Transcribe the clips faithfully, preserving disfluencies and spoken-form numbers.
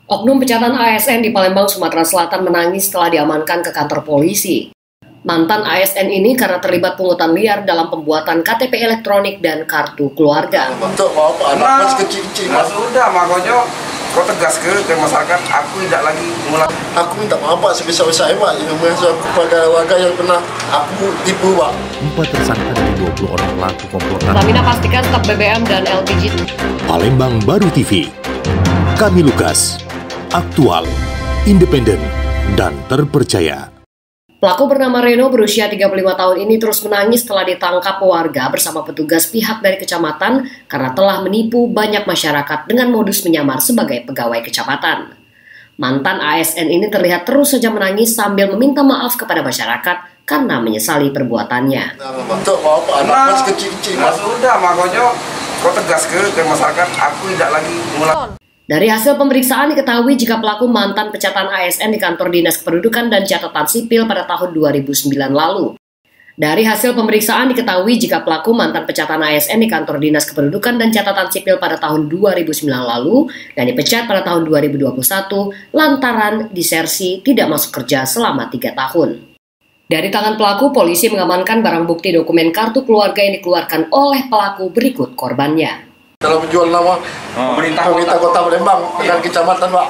Oknum pecahan A S N di Palembang, Sumatera Selatan menangis setelah diamankan ke kantor polisi. Mantan A S N ini karena terlibat pungutan liar dalam pembuatan K T P elektronik dan kartu keluarga. Untuk mau apa? Anak masih kecil-kecil. Mas sudah, makanya kau tegas ke, ke masyarakat, aku tidak lagi mulai. Aku minta maaf Pak, sebesar-besarnya Pak, yang merasa kepada warga yang pernah aku tipu Pak. Empat tersangka dari dua puluh orang pelaku komplotan. Pertamina pastikan stok B B M dan L P G. Palembang Baru T V. Kami Lukas. Aktual, independen, dan terpercaya. Pelaku bernama Reno berusia tiga puluh lima tahun ini terus menangis setelah ditangkap warga bersama petugas pihak dari kecamatan karena telah menipu banyak masyarakat dengan modus menyamar sebagai pegawai kecamatan. Mantan A S N ini terlihat terus saja menangis sambil meminta maaf kepada masyarakat karena menyesali perbuatannya. Untuk mau apa? Anak masih kecil-kecil. Mas sudah, makanya kau tegas ke, ke masyarakat, aku tidak lagi mulai. Dari hasil pemeriksaan diketahui jika pelaku mantan pecatan A S N di kantor Dinas Kependudukan dan Catatan Sipil pada tahun dua ribu sembilan lalu. Dari hasil pemeriksaan diketahui jika pelaku mantan pecatan A S N di kantor Dinas Kependudukan dan Catatan Sipil pada tahun dua ribu sembilan lalu dan dipecat pada tahun dua ribu dua puluh satu lantaran disersi tidak masuk kerja selama tiga tahun. Dari tangan pelaku, polisi mengamankan barang bukti dokumen kartu keluarga yang dikeluarkan oleh pelaku berikut korbannya. Dalam menjual nama Pemerintah pemerintah kota Palembang dengan kecamatan Pak.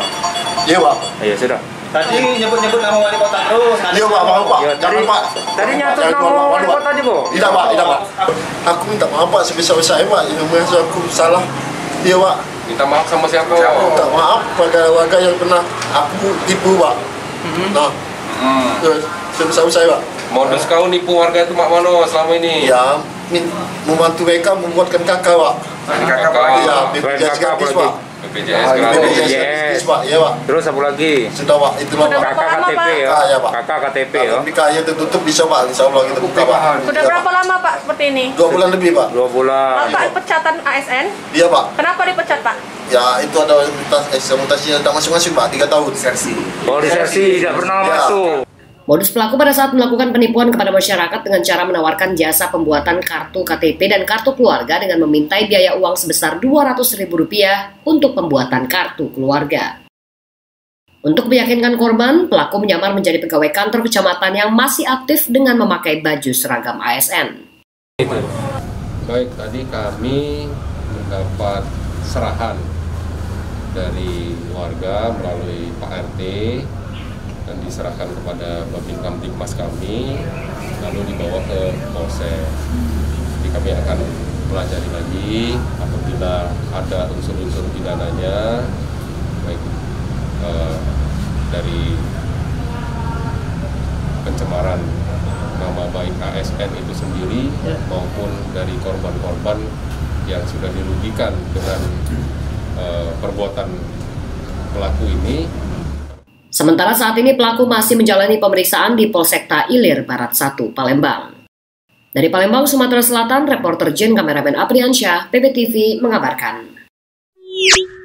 Iya Pak. Iya sudah. Tadi nyebut-nyebut nama wali kota terus. Iya Pak, mau Pak. Ya, Jangan tadi- Pak. tadi nyatut Jangan nama jual, Pak. wali Waduh, kota aja, Bu? Tidak Pak, tidak Pak. Aku minta maaf Pak, sebesar-besarnya Pak, yang merasa aku salah. Iya Pak. Minta maaf sama siapa? Minta maaf kepada warga yang pernah aku tipu Pak. Nah, Hmm. sebesar-besarnya Pak. Modus kau nipu warga itu mak mano selama ini? Ya, min- membantu mereka membuatkan kakak Pak. Dari kakak Kakak. Pak. Iya, Selain B P J S kakak, gratis apa Pak. B P J S B P gratis. J S Yes. gratis Pak, iya Pak. Terus apa lagi? Sudah Pak, itu Pak. Sudah Kakak berapa K T P lama, ya? Ah, ya, Pak. Kakak K T P ya? Tapi kaya tertutup bisa Pak, insya Allah kita buka Pak. Sudah Iya, berapa Pak. lama Pak seperti ini? Dua bulan lebih Pak. Dua bulan. Bapak pecatan A S N, Iya Pak. kenapa dipecat Pak? Ya itu ada mutas- eh, mutasinya tak masing-masing Pak, tiga tahun. Sersi. Oh, disersi tidak pernah Ya. masuk. Modus pelaku pada saat melakukan penipuan kepada masyarakat dengan cara menawarkan jasa pembuatan kartu K T P dan kartu keluarga dengan memintai biaya uang sebesar dua ratus ribu rupiah untuk pembuatan kartu keluarga. Untuk meyakinkan korban, pelaku menyamar menjadi pegawai kantor kecamatan yang masih aktif dengan memakai baju seragam A S N. Baik, tadi kami mendapat serahan dari warga melalui Pak R T dan diserahkan kepada Babin Kamtibmas kami, lalu dibawa ke Polsek. Jadi kami akan pelajari lagi apabila ada unsur-unsur pidananya, baik eh, dari pencemaran nama baik A S N itu sendiri maupun dari korban-korban yang sudah dirugikan dengan uh, perbuatan pelaku ini. Sementara saat ini pelaku masih menjalani pemeriksaan di Polsekta Ilir Barat satu, Palembang. Dari Palembang, Sumatera Selatan, reporter Jen Kameramen Apriansyah, P B T V mengabarkan.